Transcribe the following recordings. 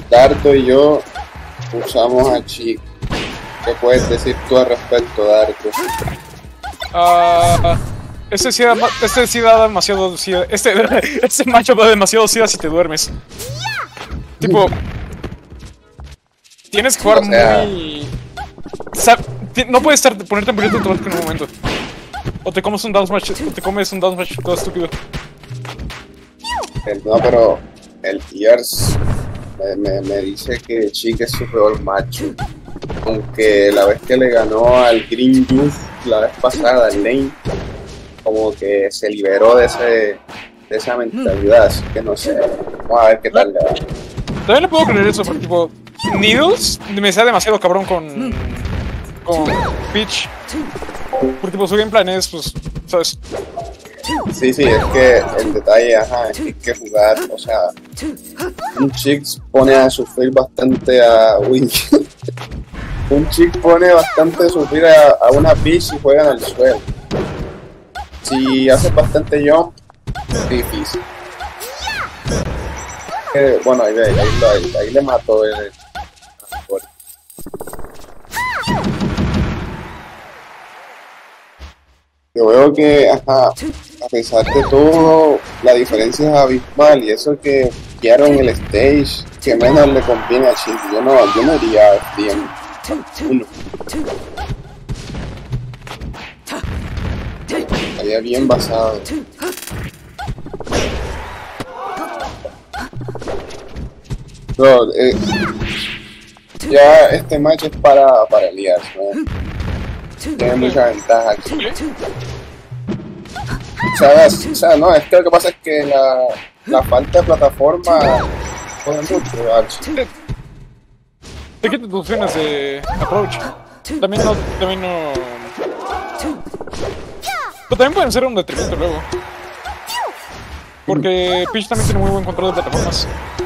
Dardo y yo usamos a Chick. ¿Qué puedes decir tú al respecto, Dardo? Este sí da demasiado sida. Este macho da demasiado sida si te duermes. Tipo, tienes que jugar muy... no puedes ponerte en peligro automático en un momento. O te comes un down smash todo estúpido. No, pero el Gears me dice que Chick es su peor macho. Aunque la vez que le ganó al Green Youth la vez pasada, al Lane, como que se liberó de esa mentalidad, así que no sé. Vamos a ver qué tal le va. También le puedo creer eso, porque tipo, Needles me sale demasiado cabrón con Peach. Porque tipo, su game plan es, pues, ¿sabes? Sí, es que el detalle, es que hay que jugar, o sea, un Chick pone a sufrir bastante a Wing. Un Chick pone bastante a sufrir a una Peach y juegan al suelo. Si hace bastante jump, es difícil. Bueno, ahí le mató el... Yo veo que, a pesar de todo, la diferencia es abismal y eso que quedaron en el stage que menos le conviene a Chick. Yo no iría bien. Uno. Estaría bien basado. No, ya este match es para Elías, ¿no? Tiene mucha ventaja aquí. O sea, no, es que lo que pasa es que la falta de plataforma puede mucho, Archie. ¿De qué te funcionas de approach? También no... Pero también pueden ser un detrimento luego. Porque Peach también tiene muy buen control de plataformas.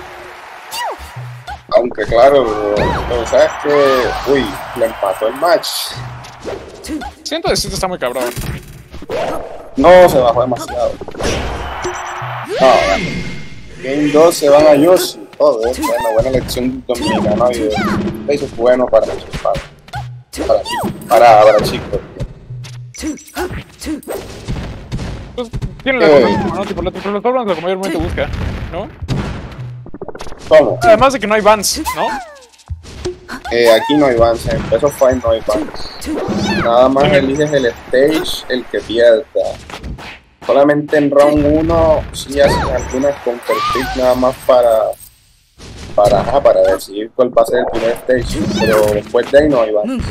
Aunque claro, pero sabes que... Uy, le empató el match. Siento que está muy cabrón. No, se bajó demasiado. No, Game 2 se van a Yoshi. Joder, buena elección dominicana y eso es bueno para chicos. Pues tiene la plataforma, ¿no? Tipo, la plataforma es lo que mayormente busca, ¿no? ¿Cómo? Además de que no hay bans, ¿no? Aquí no hay bans, en Breath of Fire no hay bans. Nada más eliges el stage, el que pierda. Solamente en round 1 sí hacen algunas counter pick nada más para decidir cuál va a ser el primer stage, pero después de ahí no hay bans.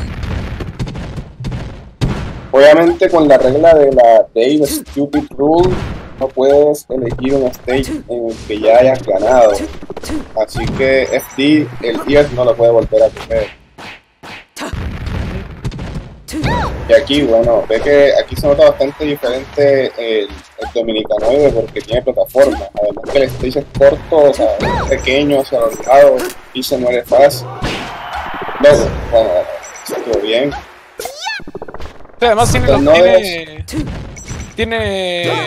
Obviamente con la regla de la Dave Stupid Rule no puedes elegir un stage en el que ya hayas ganado, así que FD, el Gears no lo puede volver a coger. Y aquí, bueno, ve que aquí se nota bastante diferente el dominicanoide porque tiene plataforma, además que el stage es corto, o sea, es pequeño hacia los lados y se muere fácil. Luego, bueno, estuvo bien. Sí, además tiene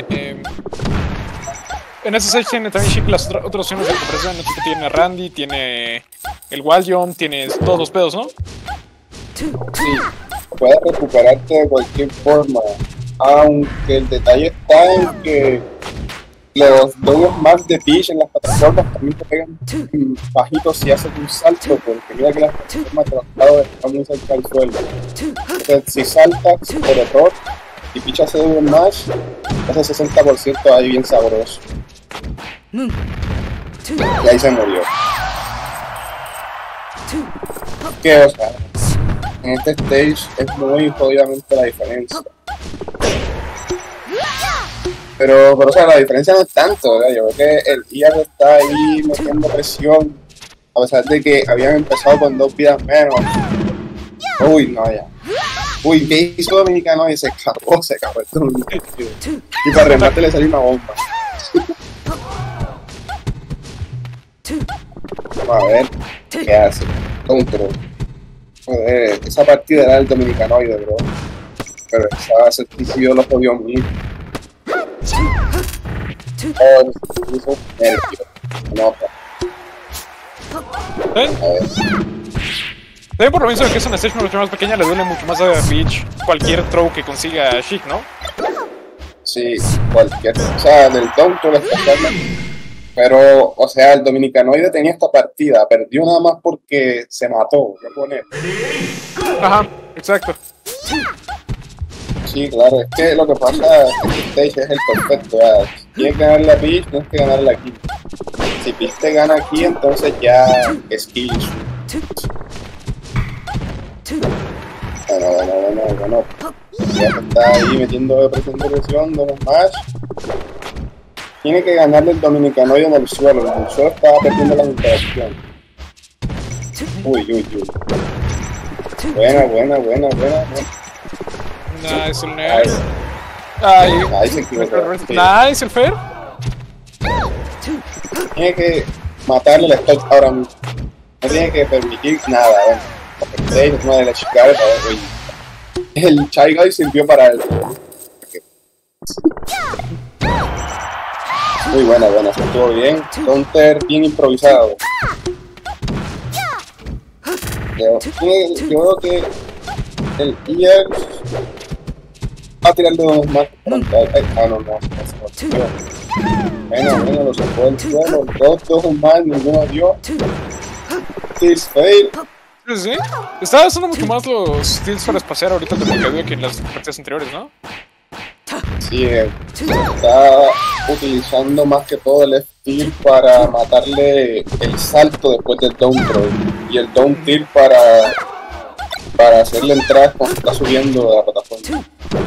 en ese stage tiene también Chick las otras opciones de compresión, ¿no? Tiene Randy, tiene el Wall Jump, tiene todos los pedos, ¿no? Sí, puedes recuperarte de cualquier forma, aunque el detalle está en que los dobles más de Peach en las plataformas también te pegan bajitos si haces un salto, porque mira que las plataformas de los lados están muy cerca del suelo. Entonces, si saltas por error y Peach hace doble más, ese 60% ahí bien sabroso. Y ahí se murió. Que, o sea, en este stage es muy jodidamente la diferencia. Pero o sea, la diferencia no es tanto, ¿verdad? Yo veo que el Gears está ahí metiendo presión, a pesar de que habían empezado con 2 vidas menos. Uy, no, ya. Uy, ¿qué hizo Dominicano? Y se acabó el Dominicano. Y para remate le salió una bomba. Vamos a ver qué hace. Control. Joder, esa partida era el Dominicanoide, bro. Pero esa certificado lo jodió mil. Oh, eso nervio. Nota. ¿Ven? A ver. También por lo mismo de que es una stage mucho más pequeña, le duele mucho más a Peach cualquier throw que consiga Sheik, ¿no? Sí, cualquier. O sea, del tonto especialmente. Pero, o sea, el dominicanoide tenía esta partida. Perdió nada más porque se mató. ¿Qué poner? Ajá, exacto. Sí, claro. Es que lo que pasa es que este stage es el perfecto. Ya. Si quieres ganarle a Peach, tienes que ganarle aquí. Si Peach te gana aquí, entonces ya es kills. Bueno. Ya se está ahí metiendo de presión, dos más. Tiene que ganarle el dominicanoide en el suelo. En el suelo estaba perdiendo la interacción. Uy. Buena. Nice, el Nair. Ay, se equivocó. Sí. Nice, el Fair. Tiene que matarle el stop ahora mismo. No tiene que permitir nada. Bueno, porque es una de las chicas. El Shy Guy sirvió para él. Muy buena, estuvo bien. Counter bien improvisado. Yo creo que el IR va a tirarle unos más pronto. No. Bueno, lo sacó del suelo. Dos más, ninguno dio. Steals fail. Sí. Estaba usando mucho más los steals para espaciar ahorita de lo que en las partidas anteriores, ¿no? Sí, está utilizando más que todo el steal para matarle el salto después del down throw y el down tilt para hacerle entrar cuando está subiendo de la plataforma.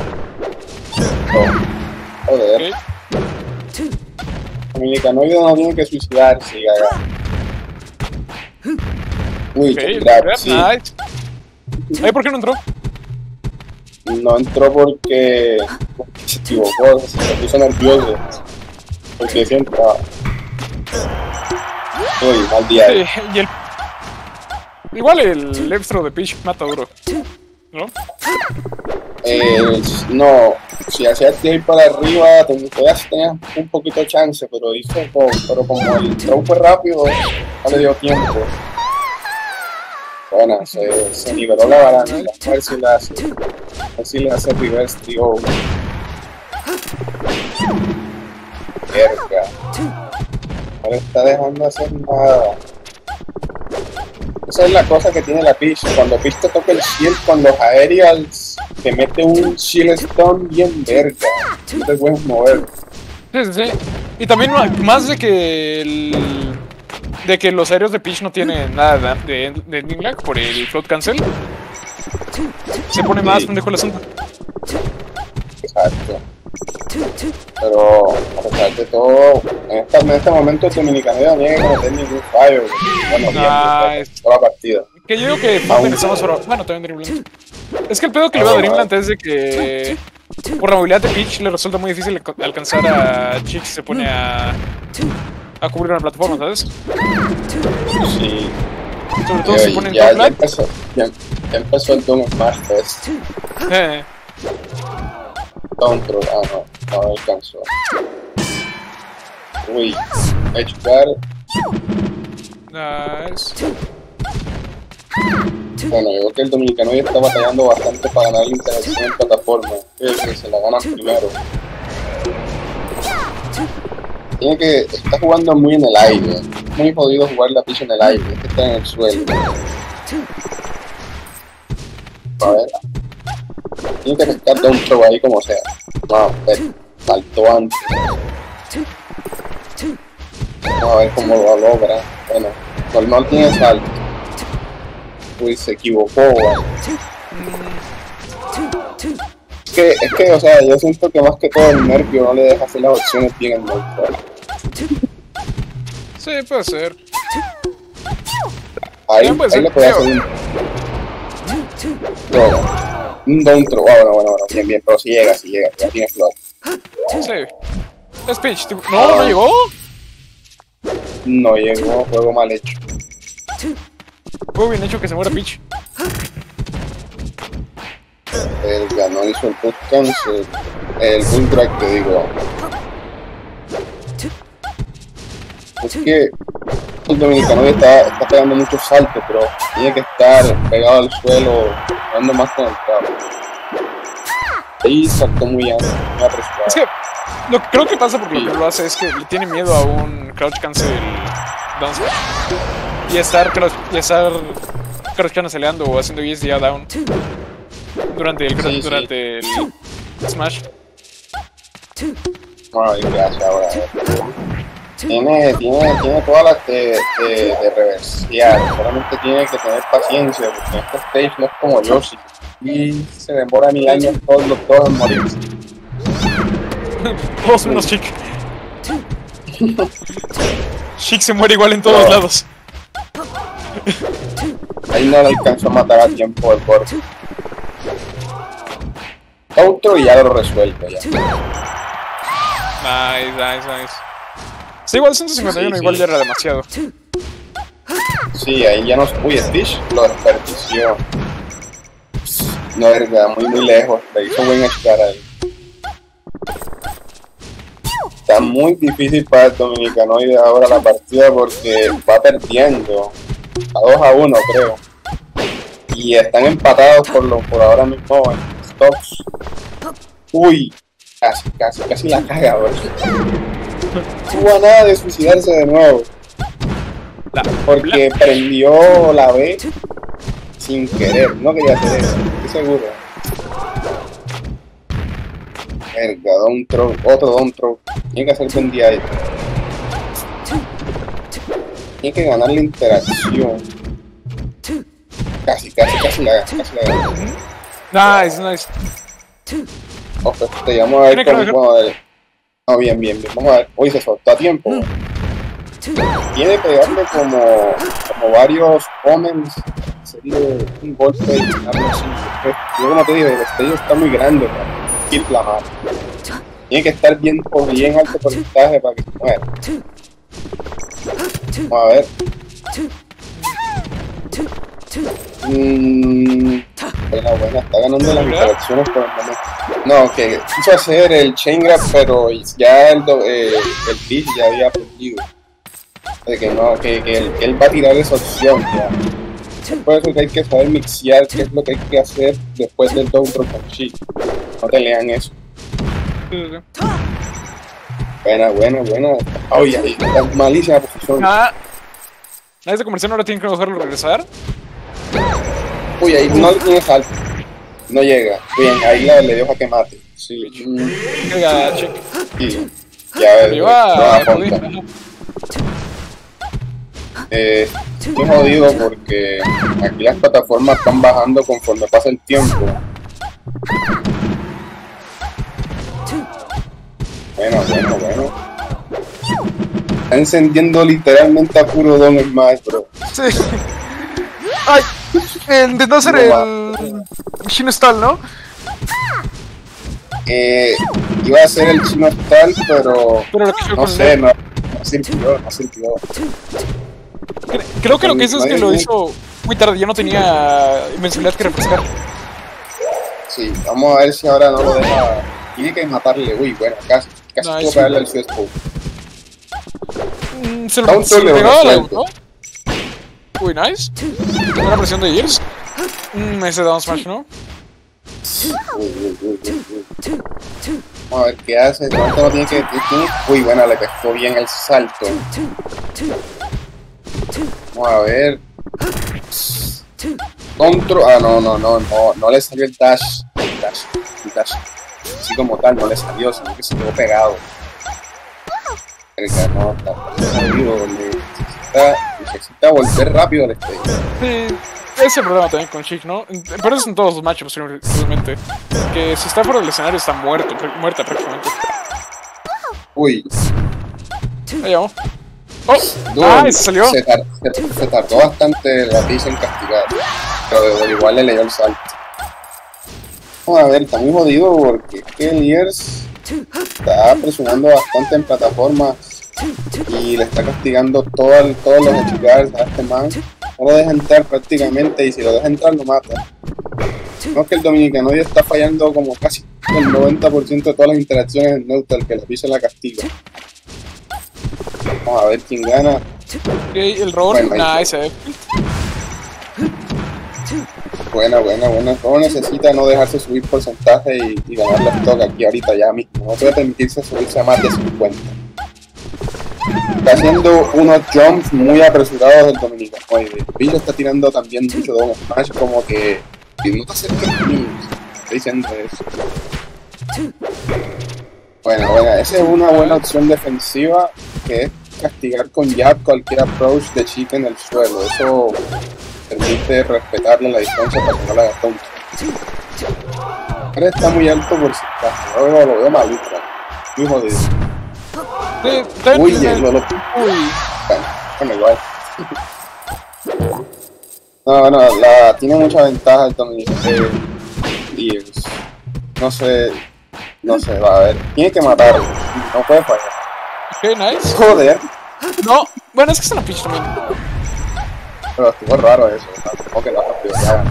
Joder. Dominicanoide no tiene que suicidarse, gaga. Uy, grab, sí. Nice. ¿Por qué no entró? No entró porque se equivocó, se puso nervioso. Porque siempre uy, mal día. Sí, igual el left throw de Peach mata duro, ¿no? No, si hacía tirar para arriba, tenías un poquito de chance, pero como el throw fue rápido, no le dio tiempo. Bueno, se niveló la balanza. A ver si la hace. A ver si le hace reverse tío. Verga. No le está dejando hacer nada. Esa es la cosa que tiene la Peach. Cuando Peach te toca el shield con los aerials, te mete un shield stone bien verga. No te puedes mover. Sí. Y también más de que los aéreos de Peach no tienen nada de ending lag por el float cancel, se pone más pendejo el asunto. Exacto. Pero a pesar de todo, en este momento el dominicano no tiene que cometer ningún fallo. Bueno, toda la partida. Que yo digo que empezamos ahora. Bueno, también Dreamland. Es que el pedo que le veo a Dreamland es de que por la movilidad de Peach le resulta muy difícil alcanzar a Chick si se pone a cubrir una plataforma, ¿sabes? Sí. Sobre todo si ponen ya empezó el Doom Smash Fest. Down throw, no alcanzó. Uy, edge guard. Nice. Bueno, yo creo que el dominicano ya está batallando bastante para ganar la interacción en plataforma. Que se la gana primero. Está jugando muy en el aire. Muy jodido jugar la Peach en el aire. Es que está en el suelo. A ver. Tiene que rescatar un throw ahí como sea. No, saltó antes. Vamos a ver cómo lo logra. Bueno, no tiene salto. Uy, se equivocó, güey. Es que, o sea, yo siento que más que todo el nervio no le deja hacer las opciones bien en el neutral. Sí, puede ser. Ahí le puede hacer un down throw. Bueno, bien, pero si llega, ya tiene flow. Sí. Es Peach, ¿no llegó? No llegó, juego mal hecho. Fue bien hecho que se muera Peach. El ganó hizo el boot cancel. El boot drag, te digo. Es que el dominicano está pegando muchos saltos, pero tiene que estar pegado al suelo, dando más conectado. Ahí saltó muy apresurado. Es que lo que creo que pasa porque lo que lo hace es que le tiene miedo a un crouch cancel down smash. Y estar crouch canceleando o haciendo ESDA down durante el smash. Ay, gracias, ahora. Tiene todas las de reversear, solamente tiene que tener paciencia, porque en este stage no es como Yoshi. Y se demora 1000 años todos los dos en morirse. Todos menos Chick. Chick se muere igual en todos lados. Ahí no le alcanzó a matar a tiempo el borde. Otro y ya lo resuelve ya. Nice. Sí, igual 151 igual ya era demasiado. Sí, ahí ya no... Uy, Stitch lo desperdició. No, verga, muy lejos. Le hizo buen estar ahí. Está muy difícil para el dominicanoide ahora la partida porque va perdiendo. A 2-1 creo. Y están empatados por ahora mismo en stocks. Uy, casi la caga, bro. Tuvo a nada de suicidarse de nuevo. Porque prendió la B sin querer. No quería hacer eso, estoy seguro. Verga, down throw, otro down throw. Tiene que hacer buen día ahí. Tiene que ganar la interacción. Casi la gana. Nice. Ojo, te llamo a ver cómo. No, bien. Vamos a ver. Uy, se soltó a tiempo. Tiene que darle como varios omens. Sería un golpe y algo así. Yo como te digo, el estadio está muy grande para kill la mano. Tiene que estar bien alto porcentaje para que se muera. Vamos a ver. Buena, está ganando las interacciones por el momento. No, que quiso hacer el chain grab, pero ya el Peach ya había aprendido de que no, que él va a tirar esa opción ya. Por eso que hay que saber mixear qué es lo que hay que hacer después del down throw con Chi. No te lean eso. Buena. Ay, ahí está malísima posición. Nadie de conversión ahora tiene que dejarlo regresar. Uy, ahí no tiene salto. No llega. Bien, ahí le dio jaque mate. Sí. Llega Chick. Sí. Ya ves. Estoy jodido porque aquí las plataformas están bajando conforme pasa el tiempo. Bueno. Está encendiendo literalmente a puro Don Smash, bro. Sí. Ay, intentó hacer el Chino Stall, ¿no? Iba a hacer el Chino Stall, pero no sé, no sirvió. Creo que lo que hizo es que lo hizo muy tarde, ya no tenía invencibilidad que refrescar. Sí, vamos a ver si ahora no lo deja. Tiene que matarle, uy, bueno, casi tuvo que darle el Swiss-Poke. Se lo pegaba la ¿no? Uy, nice. Buena presión de Gears. Ese down smash, ¿no? Vamos a ver qué hace. ¿Cuánto no tiene que.? Uy, buena, le pescó bien el salto. Vamos a ver. Control. No le salió el dash. El dash. Así como tal, no le salió, sino que se quedó pegado. No, está jodido, necesita volver rápido al stage. Sí, ese es el problema también con Chick, ¿no? Pero eso en todos los matchups, realmente. Que si está fuera del escenario está muerta prácticamente. Uy. Ahí vamos. ¡Oh! Se salió! Se tardó bastante la pizza en castigar, pero igual le leyó el salto. Vamos a ver, está muy jodido porque es que el Gears está presionando bastante en plataformas y le está castigando todos los echigares a este man. No lo deja entrar prácticamente y si lo deja entrar lo mata. No, que el dominicano ya está fallando como casi el 90% de todas las interacciones en neutral, que la pisa la castiga. Vamos a ver quién gana. Ok, el roll, Bueno, ahí nice, buena. Todo necesita no dejarse subir porcentaje y ganar la stock aquí ahorita ya mismo. No puede permitirse subirse a más de 50. Está haciendo unos jumps muy apresurados del dominicano. Oye, Bill está tirando también mucho down smash, como que no te acerques a mí. Está diciendo eso. Bueno, esa es una buena opción defensiva, que es castigar con jab cualquier approach de Chica en el suelo. Eso permite respetarle la distancia para que no la haga tonto. Ahora está muy alto por si acaso. Lo veo maluco. Muy jodido. Uy, bueno, igual. No, tiene mucha ventaja el Dominican Eagles. No sé, va a ver. Tiene que matarlo. No puede fallar. Ok, nice. Joder. No, bueno, es que es una pitch también. Pero estuvo raro eso. Tampoco que lo haga prioridad.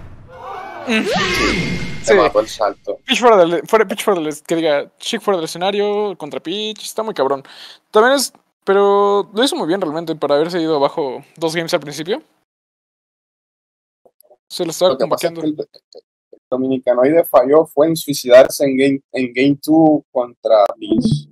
Se mató el salto. Pitch fuera pitch fuera del, que diga, Chick fuera del escenario, contra pitch, está muy cabrón. También es, pero lo hizo muy bien realmente para haberse ido abajo 2 games al principio. Se lo estaba Lo que pasa es convoqueando. que el dominicanoide falló fue en suicidarse en game 2 contra Beach.